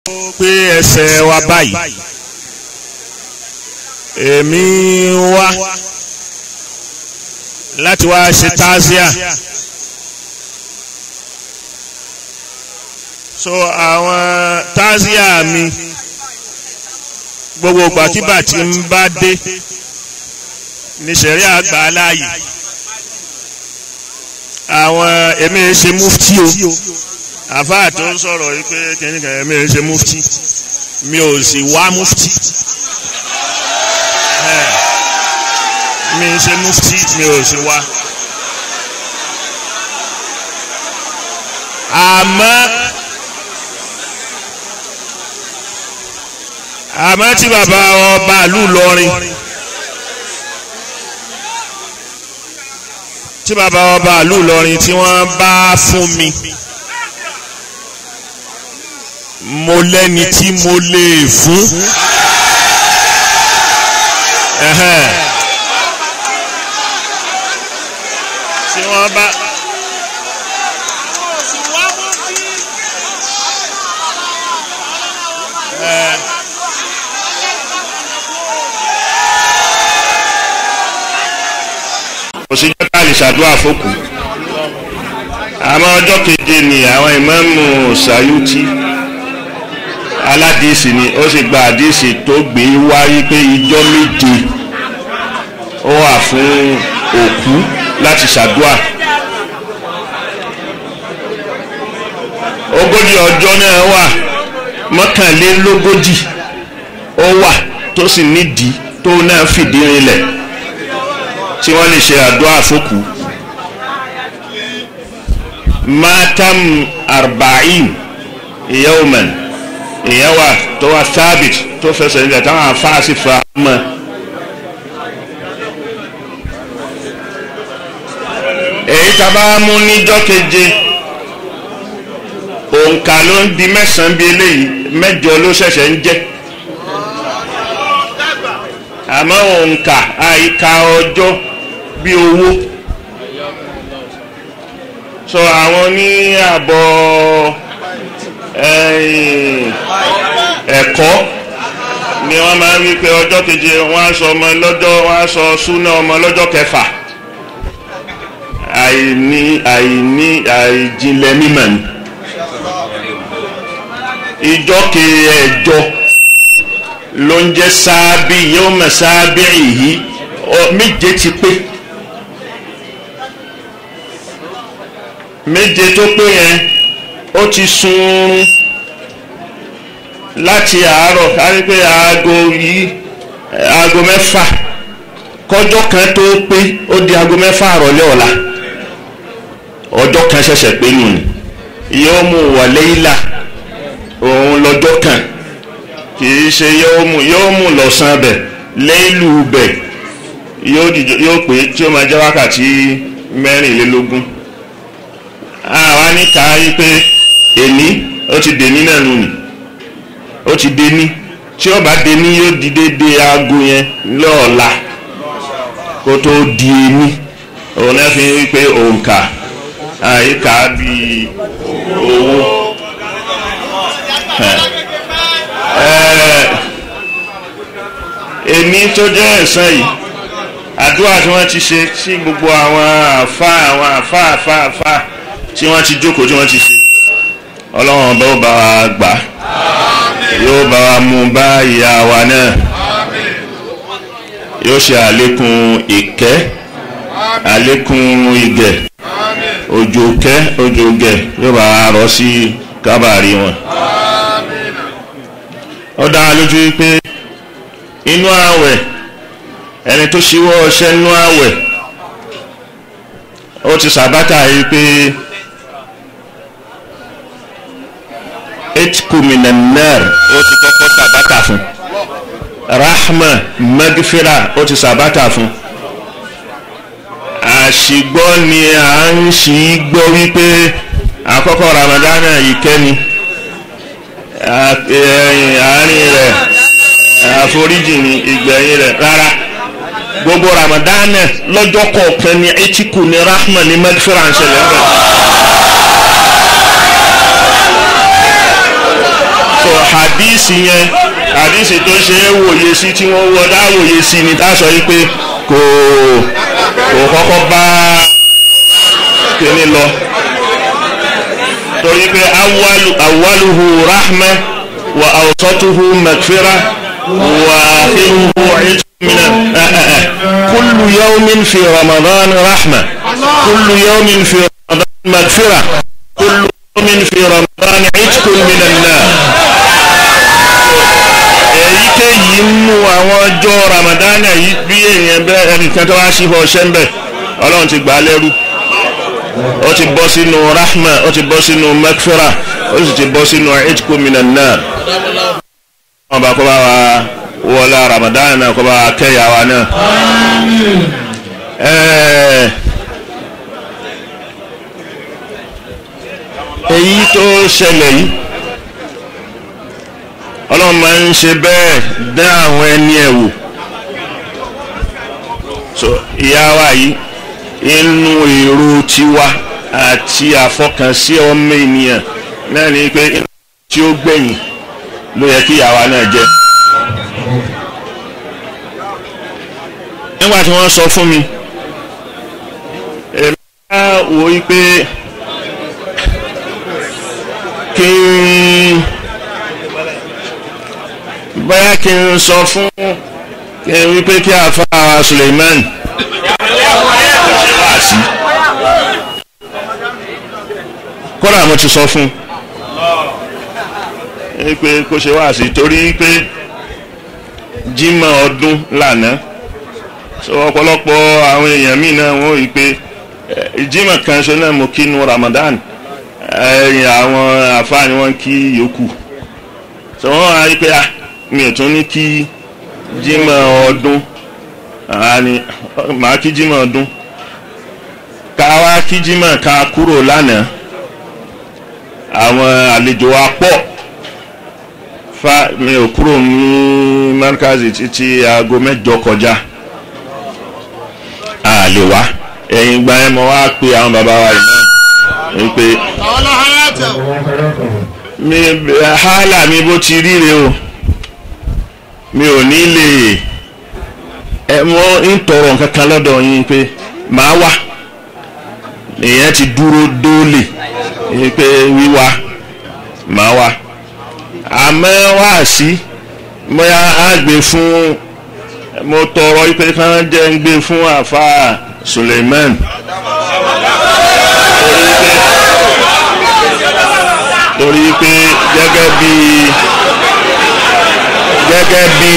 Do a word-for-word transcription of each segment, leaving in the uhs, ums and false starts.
pé ẹsẹ̀ wa báyìí èmi wá láti wá ṣe tazia so àwọn tazia mi gbogbo gbàtígbà tí ń bá dé ní ṣẹ̀rí àgbà láàyè àwọn èmi ṣe mufti o àfáà tó ń sọ̀rọ̀ yìí pé kìnnìkan èmi ṣe mufti mi ò sì wá mufti mi ṣe mufti mi ò sì wá àmọ́ àmọ́ tí bàbá ọba ìlú Ìlọrin tí bàbá ọba ìlú Ìlọrin tí wọ́n bá fún mi mo lẹ́ni tí mo lè fún tí wọ́n bá òṣìṣẹ́ ká lè ṣàdúrà fókù àmọ́ ọjọ́ keje ni àwọn ìmáàmù Sayuti aládìsí ni ó sì gba àdìsí tó gbé wáyé pé ijọ́ méje ó wà fún òkú láti ṣàdúrà ogójì ọjọ́ náà wà mọ́kànlélógójì ó wà tó sì nídìí tó náà fìdí rinlẹ̀ tí wọ́n lè ṣe àdúrà fókù matam arba'in yawman ìyẹn wà tó wà sábìt tó fẹsẹ̀ nílẹ̀ táwọn afáàsì fa mọ́ èyí tábà mú níjọ́ keje òǹkà ló ń di mẹ́sàn-án bí eléyìí mẹ́jọ ló ṣẹ̀ṣẹ̀ ń jẹ́ àmọ́ òǹkà àìka ọjọ́ bí owó so àwọn ní àbọ̀ ẹ̀kọ́ ni wọ́n máa ń wí pé ọjọ́ keje wọ́n á sọ ọmọ lọ́jọ́ wọ́n á sọ súná ọmọ lọ́jọ́ kẹfà àìní àìní àìjìnlẹ̀ mímọ̀ ni ìjọ kẹjọ ló ń jẹ́ sáábì yóò mọ̀ sáábì yìí méje ti pé méje tó pé yẹn ó ti sunrun láti àárọ̀ kárí pé aago yìí aago mẹ́fà kọjọ́ kan tó pé ó di aago mẹ́fà àrọ̀lẹ́ ọ̀la ọjọ́ kan ṣẹ̀ṣẹ̀ pé nù ni yóò mú wọlé ìlà òun lọ́jọ́ kan kìí ṣe yóò mú yóò mú lọ́sàn bẹ̀ lẹ́ìlú bẹ̀ yóò pé tí ó máa jẹ́ wákàtí mẹ́rìnlélógún àwa ní ká yí pé èní ó ti dèní náà nù ní ó ti dèní tí ó bá dèní yóò di dédé aago yẹn lọ́ọ̀la kó tó di èní òun náà fi wí pé òǹkà àyíká bíi owó. èmi tó jẹ́ ẹ̀san yìí àdúrà tí wọ́n ti ṣe sí gbogbo àwọn àfa àwọn àfa àfa àfa tí wọ́n ti jókòó tí wọ́n ti ṣe ọlọ́run ọba ó bá wa gbà yóò bá wa mú bá ìyá wa náà yóò ṣe àlékún ìkẹ́ àlékún ìgẹ̀ òjò kẹ́ òjò gẹ̀ yóò bá wa rọ̀ sí kábàárì wọn. ó dá a lójú pé inú àwẹ̀ ẹni tó ṣíwọ́ ọṣẹ́ inú àwẹ̀ ó ti sàbátà yìí pé etikuminenar ó ti kọ́kọ́ sàbátà fún rahma magfira ó ti sàbátà fún àṣìgbọ́ ni à ń ṣì gbọ́ wípé àkọ́kọ́ ramadana yìí kẹ́ni àárín rẹ̀ àforíjì ni ìgbẹ̀yìn rẹ̀ rárá gbogbo ramadana lọ́jọ́ kọ̀ọ̀kan ni etiku ni rahma ni magfira ń ṣẹlẹ̀ bẹ́ẹ̀. so hadisi yẹn hadisi tó ṣe é wòye sí tí wọ́n wọ́n dá wòye sí ni tá a sọ yìí pé kò kò kọ́kọ́ bá kíní lọ torí pé awwalu awwaluhu rahma wa awsatuhu maghfira wa akhiruhu itmina kullu yawmin fi ramadan rahma kullu yawmin fi ramadan maghfira kullu yawmin fi ramadan itqun minan nar. èyíkéyìí nínú àwọn ọjọ́ ramadan yìí bí èèyàn bẹ́ẹ̀ ẹnìkan tó wá sí fọ́ ṣẹ́ ń bẹ̀ ọlọ́run ti gbà á lẹ́rú ó ti bọ́ sínú rahma ó ti bọ́ sínú maghfira ó sì ti bọ́ sínú itqu minan nar. wọ́n bá kó bá wa wọlé ramadan náà kó bá wa kẹ́yà wa náà. èyí tó ṣẹlẹ̀ yìí ọlọ́run máa ń ṣe bẹ́ẹ̀ dá àwọn ẹni ẹ̀ wò. so ìyá wa yìí inú èrò tiwa àti àfọkànsí ọmọ ènìyàn náà ni pé tí ó gbẹ̀yìn ló yẹ kí ìyàwó náà jẹ́. nígbà tí wọ́n sọ fún mi èmi á wò ó pé kí n bóyá kí n sọ fún kí n wí pé kí àfa Suleiman sí kódà mo ti sọ fún un pé kó ṣe wá sí torí pé jímọ̀ ọdún lánàá so ọ̀pọ̀lọpọ̀ àwọn èèyàn míì náà wọ́n rí pé jímọ̀ kan ṣe náà mo kí nu Ramadan ẹ̀yìn àwọn àfáà ni wọ́n kí yòókù so wọ́n á rí pé ah mi ò tún ní kí jímọ̀ ọdún màá kí jímọ̀ ọdún ká wá kí jímọ̀ ká kúrò lánàá àwọn àlejò wa pọ̀ fa mi ò kúrò ní Markaz títí aago mẹ́jọ kọjá a lè wá ẹ̀yìn gba ẹ̀ mọ́ wá pé àwọn bàbá wa yìí náà ń pé mi hálà mi bó ti ríre o mi ò ní lè ẹ mọ́ ń tọrọ nǹkan kan lọ́dọ̀ yín pé màá wá èèyàn ti dúró dóòlè pé wíwá màá wá àmọ́ wá sí bóyá á gbé fún mo tọrọ pé kán jẹ́ ń gbé fún àfa Suleiman torí pé gẹ́gẹ́ bí gẹ́gẹ́ bí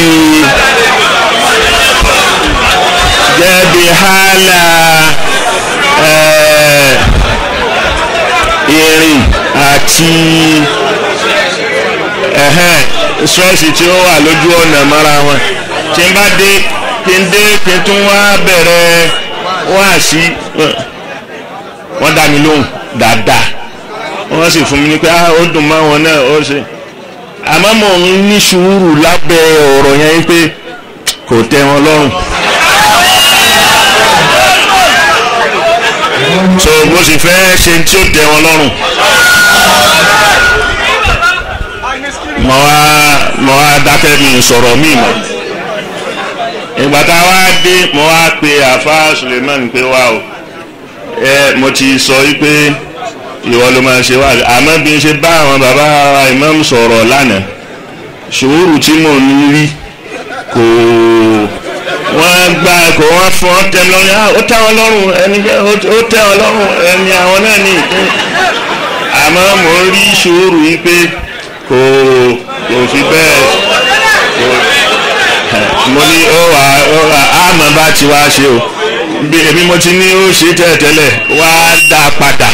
gẹ́gẹ́ bí hálà ìrìn àti ṣọ́ọ̀ṣì tí ó wà lójú ọ̀nà mọ́ra wọn tí n bá dé kí n dé kí n tún wá bẹ̀rẹ̀ wá sí wọ́n dá mi lóhùn dáadáa wọ́n sì fún mi ní pé ó dùn mọ́ wọn náà ó ṣe àmọ́ mò ń ní sùúrù lábẹ́ ọ̀rọ̀ yẹn pé kò tẹ́ wọn lọ́rùn. so mo sì fẹ́ ṣe tí ó tẹ́ wọn lọ́rùn. mo wá mo wá dákẹ́ mi sọ̀rọ̀ mi mọ́. ìgbà tá a wá dé mo wá pe àfa Suleiman pé wá o ẹ mo ti sọ yí pé ìwọ ló máa ṣe wá àmọ́ bí n ṣe bá àwọn bàbá Imam sọ̀rọ̀ lánàá ṣòwòrò tí mò ń rí kò wọ́n gba kò wọ́n fún ọ́ tẹ́ lọ́rùn ó tẹ́ wọn lọ́rùn ẹni ó tẹ́ wọn lọ́rùn ẹni àwọn náà ní ìpín àmọ́ mò ń rí ṣòwòrò yìí pé kò kò fi bẹ́ẹ̀ mo ní ó wà ó wà àmọ́ bá ti wá ṣe o bí èmi mo ti ní ó ṣe tẹ́lẹ̀tẹ́lẹ̀ wá dá padà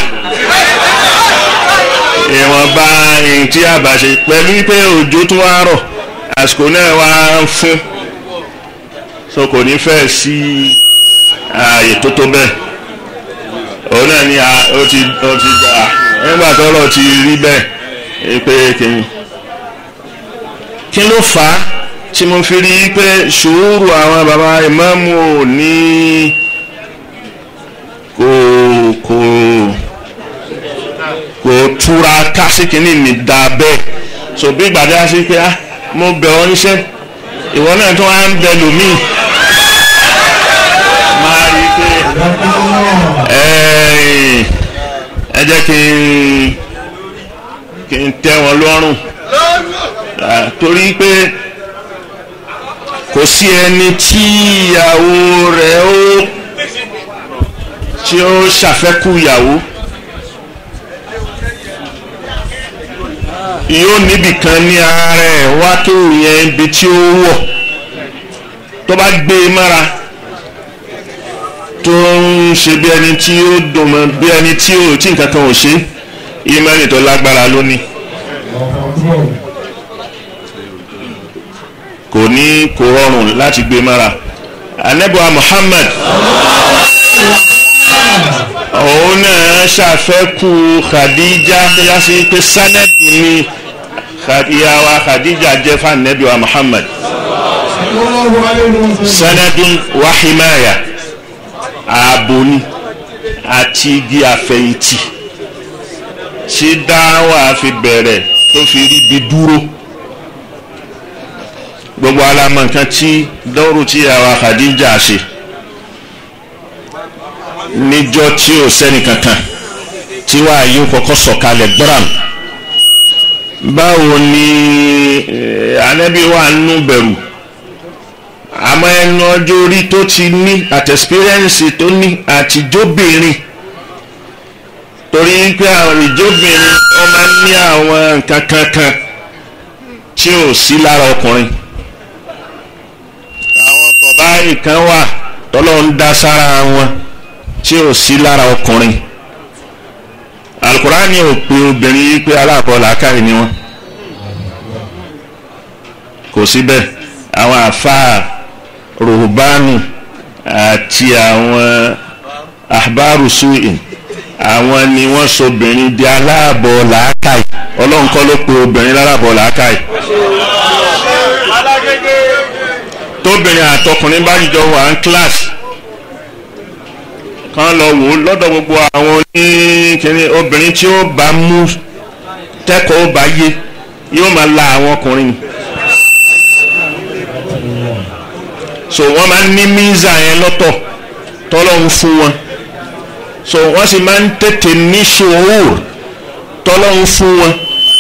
ìwọ̀nba ẹ̀yìn tí a bá ṣe pẹ̀lú pé òjò tó wá rọ̀ àsìkò náà wá ń fún so kò ní fẹ́ sí ààyè tó tó bẹ́ẹ̀ òun náà ni ó ti ó ti gbà nígbà tọ́rọ̀ ti rí bẹ́ẹ̀ pé kìíní kí ló fà á tí mo fi rí pé sùúrù àwọn bàbá ìmáàmù ò ní kò kò kò túra kásìkìní mi dá bẹ́ẹ̀ so bí gbàdá sí pé ah mo bẹ̀ ọ́ níṣẹ́ ìwọ náà tó wá ń bẹ lòmíì máa rí i pé ẹ jẹ́ kí n kí n tẹ́ wọn lọ́rùn torí pé kò sí ẹni tí ìyàwó rẹ̀ ó tí ó ṣàfẹ́kù ìyàwó yóò níbì kan ní ara ẹ̀ wá tó yẹn ibi tí ó wọ̀ tó bá gbé e mára tó ń ṣe bí ẹni tí ó dùn mọ́ bí ẹni tí ó tí nǹkan kan ò ṣe ìmọ̀ni tó lágbára lónìí kò ní kò rọrùn láti gbé mára. Ànábì Muhammad òun náà ṣàfẹ́kù Khadija yá sí pé sanadi ni ìyàwó Khadija jẹ́ fún Ànábì Muhammad sanadun wa himaya ààbò ni àti igi àfẹ̀yìntì tí dáwà fi bẹ̀rẹ̀ tó fi rí bi dúró gbogbo alamọ nǹkan tí dọ́rù tí ìyàwó Khadija ṣe níjọ́ tí ò sẹ́ni kankan tí wàá yóò kọ́kọ́ sọ̀kalẹ̀ gbọ́ràn báwo ni Ànábì wà nínú bẹ̀rù àmọ́ ẹnu ọjọ́ orí tó ti ní àti experience tó ní àtijóbìnrin torí pé àwọn ìjóbìnrin ó máa ń ní àwọn nǹkan kankan tí ò sí lára ọkùnrin àwọn tọ̀bá ìkan wà tọ́lọ́ ń dá sára wọn tí ò sí lára ọkùnrin Al-Qur'ani ò pe obìnrin yìí pé aláàbọ̀ làákàyè ni wọn kò síbẹ̀ àwọn àfáà ruhubanu àti àwọn ahbaru su'in àwọn ni wọ́n sọ obìnrin di aláàbọ̀ làákàyè Ọlọ́run kọ́ ló pe obìnrin lálábọ̀ làákàyè tóbìnrin àtọkùnrin bá jọ wà ní kíláàsì kan lọ wò lọ́dọ̀ gbogbo àwọn oníkìní obìnrin tí ó bá mú tẹ́kọ̀ọ́ ó bá yé yóò máa la àwọn ọkùnrin so wọ́n máa ń ní míza yẹn lọ́tọ̀ tọ́lọ́run fún wọn so wọ́n sì máa ń tètè ní ṣòwò tọ́lọ́run fún wọn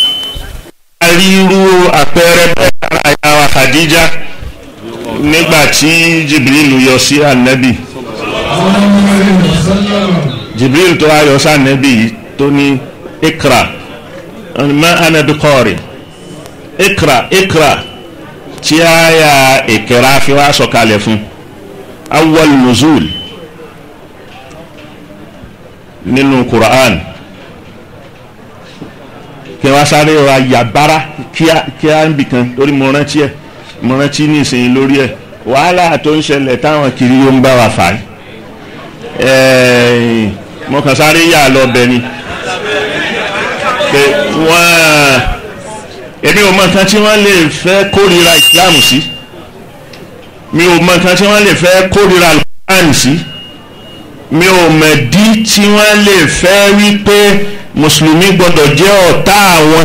àríru àpẹẹrẹ bẹ́ẹ̀ lára ìyàwó Khadija nígbà tí Jibril yọ sí Ànábì Jibril tó ayọ̀ sí Ànábì tó ní ikra ma ana biqari ikra ikra tí àyà ìkẹrà fi wá sọ̀kalẹ̀ fún awwal nuzul nínú Qur'an kí wá sáré ra yàbára kí á ń bì kan lórí mo rántí ẹ̀ mo rántí ní ìsìn lórí ẹ̀ wàhálà tó ń ṣẹlẹ̀ táwọn kiri yóò ń bá wa fà á mo kàn sáré yà lọ bẹ ni pé wọ́n èmi ò mọ nǹkan tí wọ́n lè fẹ́ kórìíra Islam sí mi ò mọ nǹkan tí wọ́n lè fẹ́ kórìíra Al-Qur'an sí mi ò mẹ̀dí tí wọ́n lè fẹ́ wí pé mùsùlùmí gbọ́dọ̀ jẹ́ ọ̀tá àwọn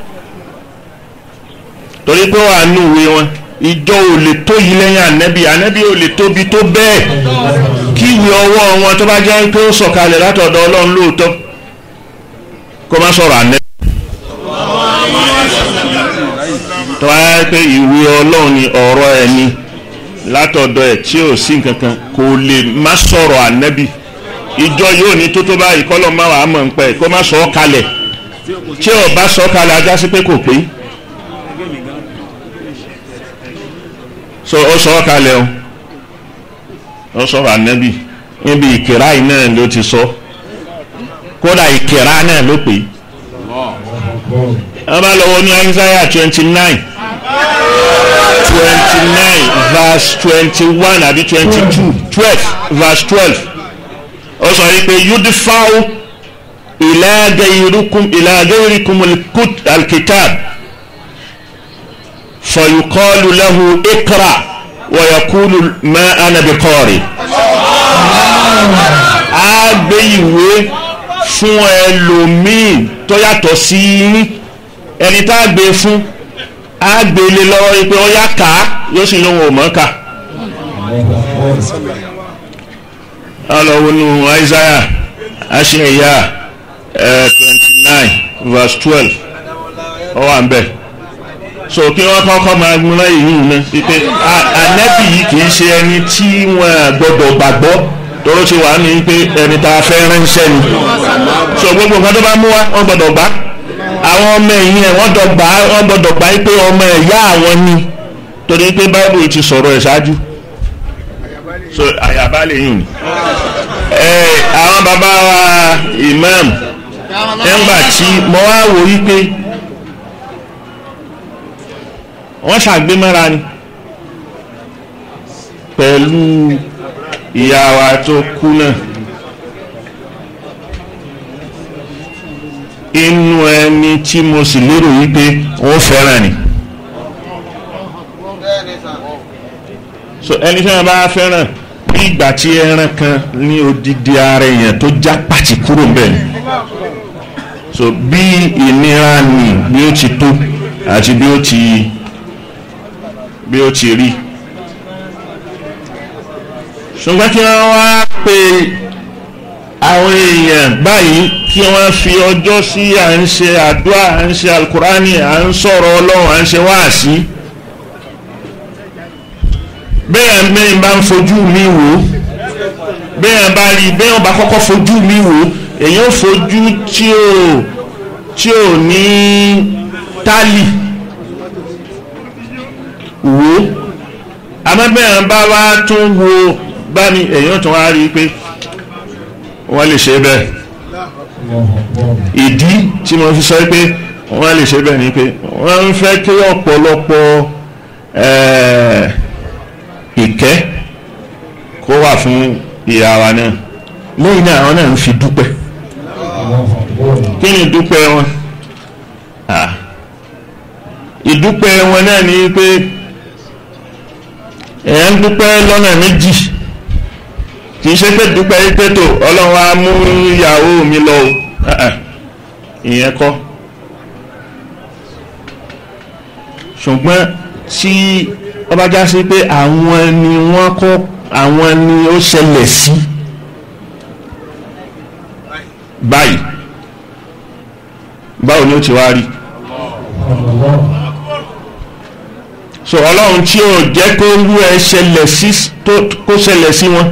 torí pé wà nù ìwé wọn ìjọ ò lè tó yìí lẹ́yìn ànẹ́bí ànẹ́bí ò lè tóbi tó bẹ́ẹ̀ kí ìwé ọwọ́ wọn tó bá jẹ́ pé ó sọ̀kalẹ̀ látọ̀dọ̀ Ọlọ́run lóòótọ́ kó má sọ̀rọ̀ ànẹ́bí tó bá yẹ pé ìwé Ọlọ́run ni ọ̀rọ̀ ẹ̀ ni látọ̀dọ̀ ẹ̀ tí ò sí nǹkan kan kò lè má sọ̀rọ̀ ànẹ́bí ìjọ yóò ní tó tó báyìí kọ́lọ́ má wàá mọ̀ ń pẹ́ kó má sọ ọ́ kalẹ̀ tí ò bá sọ ọ́ kalẹ̀ ajá sí pé kò pé so ó sọ ọ́ kalẹ̀ o ó sọ̀rọ̀ ànẹ́bí níbi ìkìrá yìí náà ló ti sọ kódà ìkìrá náà ló pè é wọ́n bá lọ́wọ́ ní Isaiah twenty nine twenty nine verse twenty one àbí twenty two twelve verse twelve ó sọ yìí pé yudfa'u ila ghayrikum ila ghayrikum al-kitab fayuqalu lahu iqra wa yaqulu ma ana biqari. a gbé ìwé fún ẹlòmíì tó yàtọ̀ sí ẹni tá a gbé fún á gbé lé lọ́wọ́ yìí pé ó yá ká yóò sì lóun ò mọ̀ ká. ọlọ́wọ́nù Isaiah aṣèyá twenty nine verse twelve ó wà ń bẹ̀. so kí wọ́n kọ́kọ́ máa múná ìyún náà wípé ànábì yìí kì í ṣe ẹni tí wọ́n gbọ́dọ̀ gbàgbọ́ tọ́rọ ti wà ní pé ẹni tá a fẹ́ ránṣẹ́ ni. so gbogbo nǹkan tó bá mú wa wọ́n gbọ́dọ̀ gbà àwọn ọmọ ẹ̀yìn ẹ̀ wọ́n gbọ́dọ̀ wọ́n gbọ́dọ̀ gbà pé ọmọ ẹ̀yà àwọn ni torí pé báíbù ti sọ̀rọ̀ ẹ̀ ṣáájú. so àyàbá lè yùn ni. àwọn bàbá wa Imam ẹ̀ǹgbà tí mo wá wò yí pé wọ́n ṣàgbémọ́ra ni pẹ̀lú ìyá wa tó kú náà. inú ẹni tí mo sì lérò wípé wọ́n fẹ́ràn ni. so ẹni tí wọ́n bá fẹ́ràn bí ìgbà tí ẹran kan ní odidi ara èèyàn tó já pàtì kúrò ńbẹ̀ ni. so bí ìnira ni bí ó ti tó àti bí ó ti bí ó ti rí. ṣùgbọ́n kí wọ́n wá pé àwọn èèyàn báyìí kí wọ́n fi ọjọ́ sí à ń ṣe àdúrà à ń ṣe alukurani à ń sọ̀rọ̀ ọlọ́run à ń ṣe wáàsí. bẹ́ẹ̀ bẹ́ẹ̀ bá ń fojú mi wò bẹ́ẹ̀ bá rí bẹ́ẹ̀ bá kọ́kọ́ fojú mi wò èèyàn fojú tí ò tí ò ní tálì wò àmọ́ bẹ́ẹ̀ bá wá tún wo bá ní èèyàn tún wá rí i pé wọ́n lè ṣe bẹ́ẹ̀. ìdí tí mo fi sọ pé wọ́n lè ṣe bẹ́ẹ̀ ni pé wọ́n ń fẹ́ kí ọ̀pọ̀lọpọ̀ ìkẹ́ kó wà fún ìyá wa náà lẹ́yìn náà àwọn náà ń fi dúpẹ́. kí ni ìdúpẹ́ wọn? ìdúpẹ́ wọn náà ni pé èèyàn ń dúpẹ́ lọ́nà méjì. kì í ṣe pé dúpẹ́ yìí pé tó ọlọ́run á mú ìyàwó mi lọ o ìyẹn kọ́. ṣùgbọ́n tí ó bá já sí pé àwọn ni wọ́n kọ́ àwọn ni ó ṣẹlẹ̀ sí báyìí báwo ni ó ti wá rí. so ọlọ́run tí ó jẹ́ kó rú ẹ ṣẹlẹ̀ sí kó ṣẹlẹ̀ sí wọn.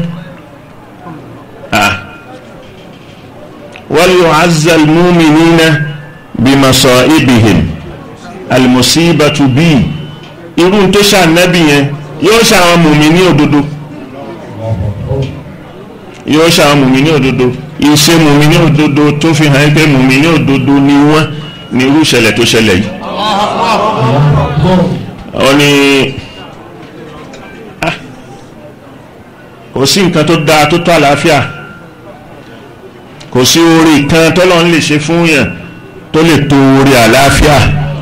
وَلْيُعَزَّ الْمُؤْمِنِينَ بِمَصَائِبِهِمْ الْمُصِيبَةُ بِي irú tó ṣànábì yẹn yóò ṣàwọn mùmínì òdodo yóò ṣàwọn mùmínì òdodo ìṣe mùmínì òdodo tó fi hàn pé mùmínì òdodo ni wọ́n ní irú ìṣẹ̀lẹ̀ tó ṣẹlẹ̀ yìí. ó ní kò sí nǹkan tó dáa tó tó àlàáfíà kò sí orí kan tọ́lọ́run lè ṣe fún yàn tó lè tó orí àlàáfíà.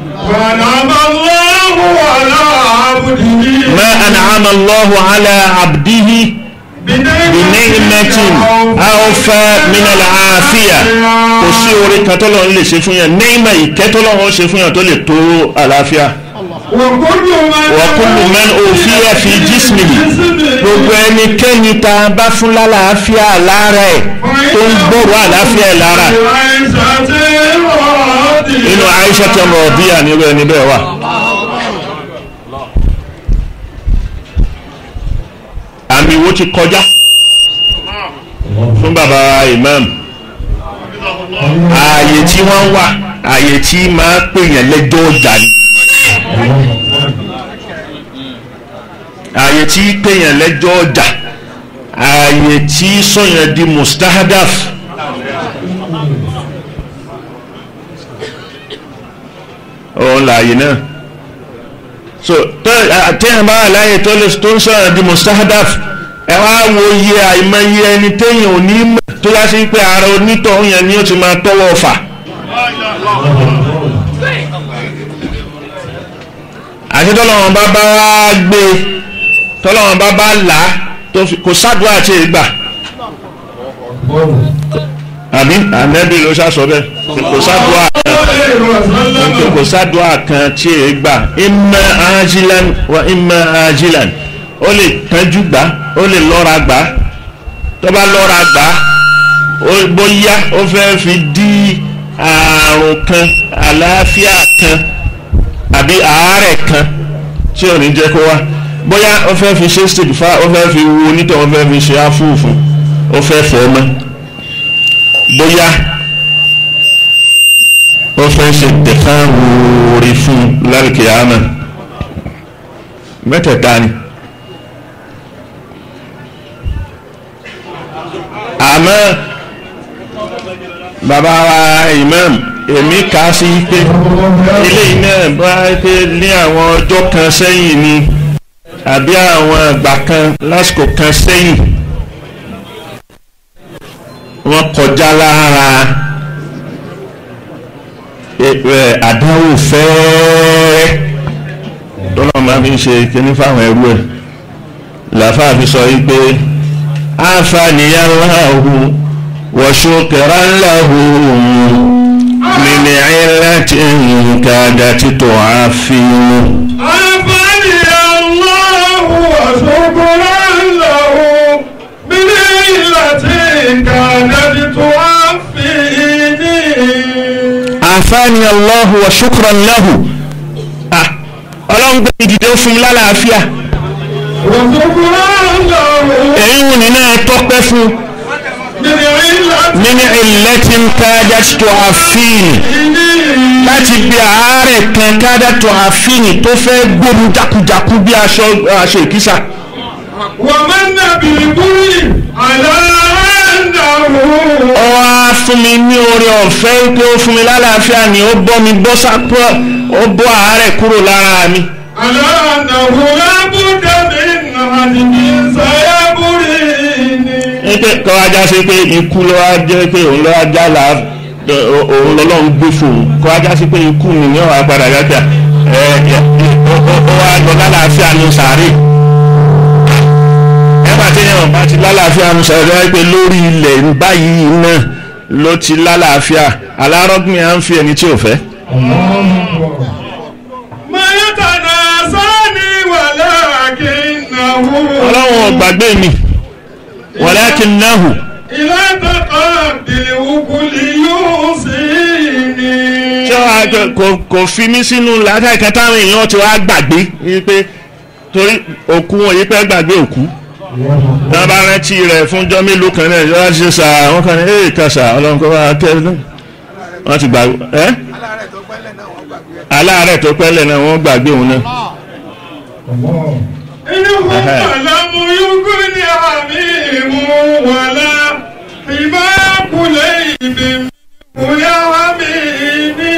ma an'ama Allahu ala abdihi bi ni'matin awfa min al-afiya kò sí orí kan tọ́lọ́run lè ṣe fún yàn ni'ma ìkẹ́ tọ́lọ́run ṣe fún yàn tó lè tó àlàáfíà. wa kullu man ufiya fi jismihi gbogbo ẹnikẹ́ni tá a bá fún lálàáfíà lára ẹ̀ tó ń gbòòrò àlàáfíà ẹ̀ lára inú Aisha tó ń rọ̀ bíyà níbẹ̀ ẹni bẹ́ẹ̀ wà. àmì wo ti kọjá fún bàbá Imam ààyè tí wọ́n wà ààyè tí máa pèèyàn lẹ́jọ́ ọjà ni. ààyè tí pèèyàn lẹ́jọ́ ọjà ààyè tí sọ̀yàn di mustahadaf. òun lààyè náà so téèyàn bá wà láàyè tó lè tó ń sọ̀yàn di mustahadaf ẹ wá wo iye àìmọye ẹni téèyàn ò ní mọ̀ tó yá sí pé ara onítọ̀hún yẹn ni ó ti máa tọ́wọ́ fà. àti tọ́lọ́wọ́n bá bá wá gbé tọ́lọ́wọ́n bá bá là á kò sádùá àti ìgbà àbí ànábì ló ṣàṣọ bẹ́ẹ̀ kò sádùá kan kò sádùá kan tí èé gbà imma ajilan wa imma ajilan ó lè kánjú gbà ó lè lọ́ra gbà tó bá lọ́ra gbà bóyá ó fẹ́ fi dí àrùn kan àlàáfíà kan àbí àárẹ̀ kan tí ò ní jẹ́ kó wá bóyá ó fẹ́ fi ṣe stage fa ó fẹ́ fi wo onítọ̀ ó fẹ́ fi ṣe áfúùfù ó fẹ́ fọ́ ọmọ bóyá ó fẹ́ ṣe tẹ̀fán wòórí fún lálùkìyàmà mẹ́tẹ̀ẹ̀ta ni àmọ́ bàbá wa Imam èmi kà á sí pé eléyìí náà bá pé ní àwọn ọjọ́ kan sẹ́yìn ni àbí àwọn àgbà kan lásìkò kan sẹ́yìn wọ́n kọjá lára àdánwò fẹ́ẹ́ tọ́lọ́ máa fi ń ṣe kíní fáwọn ẹrú ẹ̀ làfáà fi sọ yìí pé àǹfààníyàwó وشكرا له من علة كادت تعفي عافاني الله وشكرا له من علة كادت تعفيني عافاني الله وشكرا له ọlọ́run gbé ìdìde fún mi lálàáfíà èyí wù ní náà tọ́pẹ́ fún nínú ìlẹ́tìn kájá tó àfihàn láti bí àárẹ̀ kan kájá tó àfihàn tó fẹ́ gbóòmù jákujàku bí aṣọ aṣọ ìkísà. wọ́n máa ń dàbí kúrì aláǹdàwó. ó wá fún mi ní oore ọ̀fẹ́ pé ó fún mi lálàáfíà ni ó bọ́ mi bọ́ sápọ̀ ó bọ́ àárẹ̀ kúrò lára mi. aláǹdàwó lábúdà mi nàdìbí sáyàbùrì ni. pé kọ́ ajá sí pé ikú ló wá jẹ́ pé òun ló wá já là òun lọ́lọ́run gbé fún un kọ́ ajá sí pé ikú mi ní ọ̀wá padà yájà ẹ̀ ó wá lọ lálàáfíà ní sàárè ẹ̀bà tí yẹn bá ti lálàáfíà ní sàárè pé lórí ilẹ̀ báyìí náà ló ti lálàáfíà alárọ́gbìn à ń fi ẹni tí ò fẹ́. mayatana sani walakinnahu. ọlọ́run ò gbàgbé mi. ولكنه إلى تقابل وكل يوصيني. ṣé kò fi mí sínú làákàyè kan táwọn èèyàn ti wá gbàgbé pé torí òkú wọn yìí pẹ́ gbàgbé òkú náà bá rántí rẹ̀ fúnjọ́ mélòó kan náà yóò ṣe sà wọ́n kàn ní èè kan sà ọlọ́run kọ́ bá kẹ́ wọ́n ti gbàgbé ẹ́ aláàárẹ̀ tó pẹ́lẹ̀ náà wọ́n gbàgbé òun náà. إنهم لم يكن حميم ولا حماق ليب ولا حميم.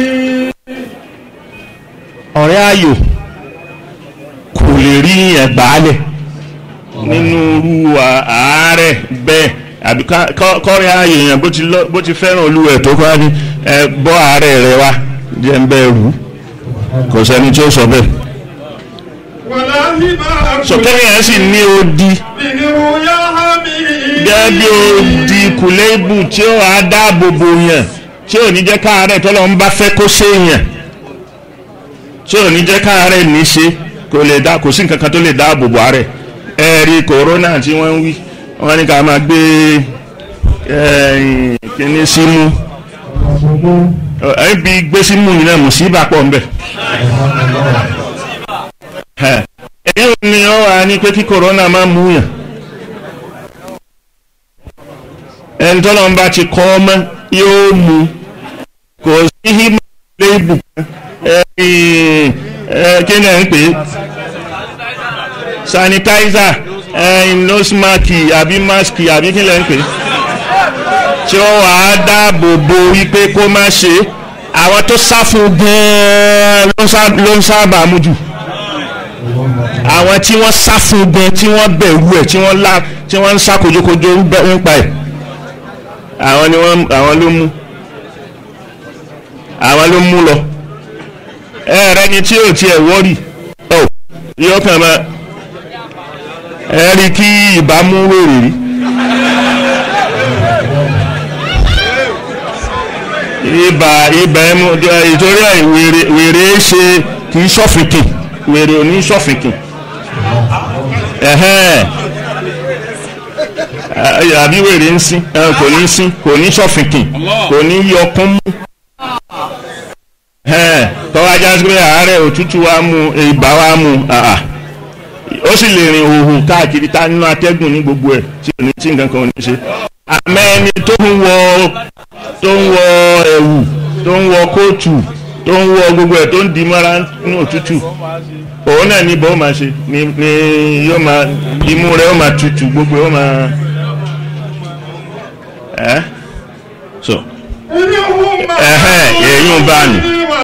ọ̀rẹ́ ayò kò lè rí ẹ̀gbálẹ̀ nínú irú àárẹ̀ bẹ́ẹ̀ àbí kọ́rẹ́ ayò yẹn bó ti fẹ́ràn olúwẹ̀ tó kọ́ ní ẹ bọ́ àárẹ̀ rẹ wá jẹ́ ń bẹ́ẹ̀ rú kò sẹ́ni tí ó sọ bẹ́ẹ̀. sọkẹ́rẹ́ yẹn sì ní odi gẹ́gẹ́ bí odi kùlẹ́bù tí ó wàá dáàbò bò yàn tí ò ní jẹ́ káàárẹ̀ tọ́lọ́ ń bá fẹ́ kó ṣe yàn tí ò ní jẹ́ káàárẹ̀ ní ṣe kò lè dá kò sí nǹkan kan tó lè dáàbò bò àárẹ̀ ẹ̀rí kòrónà tí wọ́n ń wí wọ́n ní ká máa gbé kíní símú ẹ̀bí gbé símú yìí náà mùsíbà pọ̀ ń bẹ̀. èyí ni ó wà ní pé kí kòrónà máa mú yàn ẹni tọ́lọ́ ń bá ti kọ́ ọmọ yóò mú kò sí hímọ̀ lé ibùkún kí ni ẹ̀ ń pè é sanitizer nose mask àbí mask àbí kí ni ẹ̀ ń pè é tí ó wà á dáàbò bo wípé kó má ṣe àwọn tó sá fún gan-an ló ń sábà mú jù àwọn tí wọ́n sá fún gan tí wọ́n bẹ̀rù ẹ̀ tí wọ́n lá tí wọ́n ń sá kojokojo ń pa ẹ̀ àwọn ni wọ́n àwọn ló mú àwọn ló mú lọ ẹ rẹ ni tí ò tiẹ̀ wọ́rì ọ yóò kàn máa ẹ rí kí ìbámu rèrè rí ibà ibà ẹmu ìtorí ẹ̀ wèrè wèrè ṣe kì í ṣọ́fìnkì wèrè ò ní ṣọ́fìnkì ẹ̀hẹ́n àbí wèrè ń sín kò ní sín kò ní ṣọ́fìnkì kò ní yọkún mú tọ́wọ́ ajá sí pé àárẹ̀ òtútù wa mú ibà wa mú ó sì lè rìn òhù káàkiri tá nínú atẹ́gùn ní gbogbo ẹ̀ tí ò ní tí nǹkan kan ò ní ṣe àmẹ́ni tó ń wọ tó ń wọ ẹ̀wù tó ń wọ kóòtù tó ń wọ gbogbo ẹ̀ tó ń di mọ́ra nínú òtútù òun náà ní bọ́ ó máa ṣe ni ni yóò máa imú rẹ̀ ó máa tutù gbogbo ó máa ẹ́ so ẹ̀hẹ́n èyí ń bá nù.